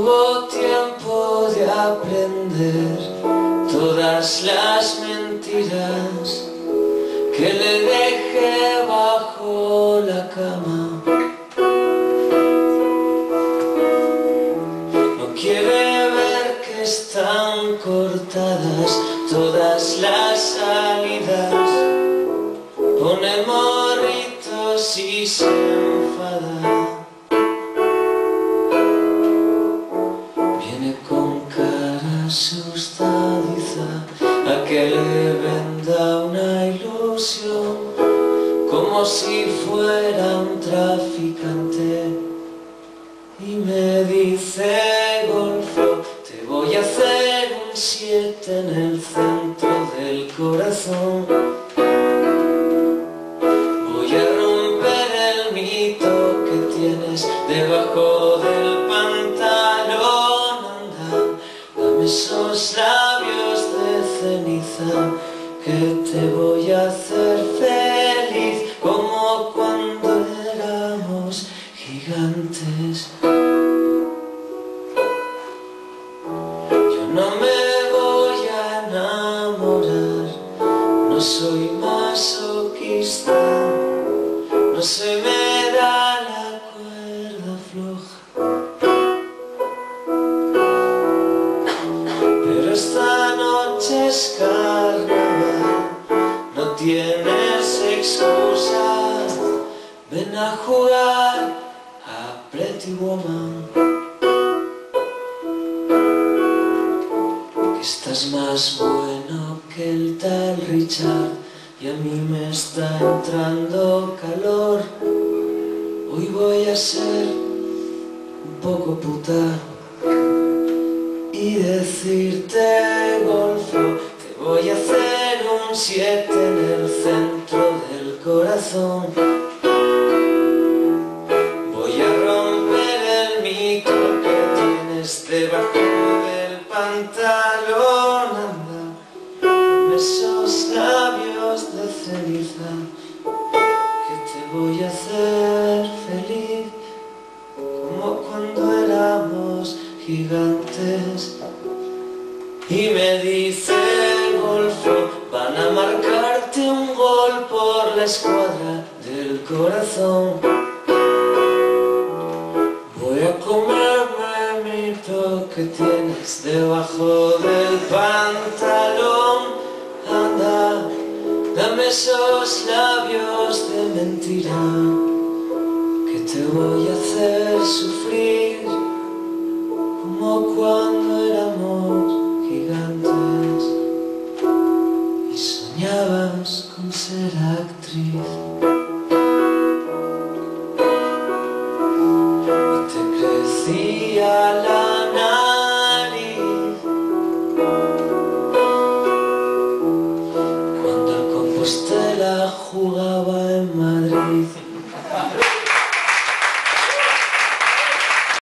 tuvo tiempo de aprender todas las mentiras que le dejé bajo la cama. No quiere ver que están cortadas todas las salidas. Pone morritos y se enfada. Viene con cara asustadiza a que le venda una ilusión, como si fuera un traficante. Y me dice: Golfo, te voy a hacer un 7 en el centro del corazón. Voy a romper el mito que tienes debajo del pantalón. Anda, dame esos labios de ceniza, que te voy a hacer feliz, como cuando éramos gigantes. Yo no me voy a enamorar, no soy masoquista, no se me da la cuerda floja. Pero esta noche es carnaval, no tienes excusa. Ven a jugar a Pretty Woman, que estás más bueno que el tal Richard, y a mí me está entrando calor. Hoy voy a ser un poco puta y decirte: Golfo, te voy a hacer un 7 en el centro del corazón. Voy a romper el mito que tienes debajo del pantalón. Anda, con esos labios de ceniza, que te voy a hacer feliz, como cuando éramos gigantes. Y me dice: Golfo, van a marcarte un gol por la escuadra del corazón. Voy a comerme el mito que tienes debajo del pantalón. Anda, dame esos labios de mentira, que te voy a hacer sufrir, como cuando era